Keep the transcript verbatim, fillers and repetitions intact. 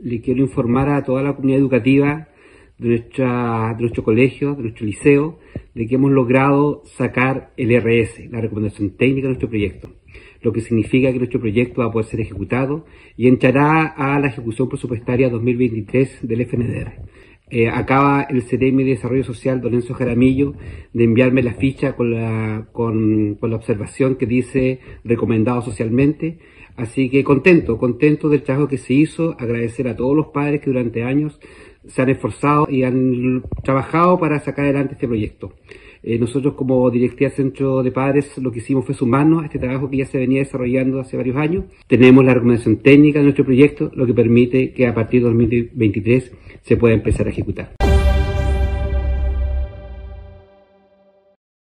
le quiero informar a toda la comunidad educativa de, nuestra, de nuestro colegio, de nuestro liceo, de que hemos logrado sacar el R S, la recomendación técnica de nuestro proyecto, lo que significa que nuestro proyecto va a poder ser ejecutado y entrará a la ejecución presupuestaria dos mil veintitrés del F N D R. Eh, acaba el C E R E M I de Desarrollo Social, don Enzo Jaramillo, de enviarme la ficha con la, con, con la observación que dice recomendado socialmente. Así que contento, contento del trabajo que se hizo, agradecer a todos los padres que durante años se han esforzado y han trabajado para sacar adelante este proyecto. Eh, nosotros como Directiva Centro de Padres lo que hicimos fue sumarnos a este trabajo que ya se venía desarrollando hace varios años. Tenemos la recomendación técnica de nuestro proyecto, lo que permite que a partir de dos mil veintitrés se pueda empezar a ejecutar.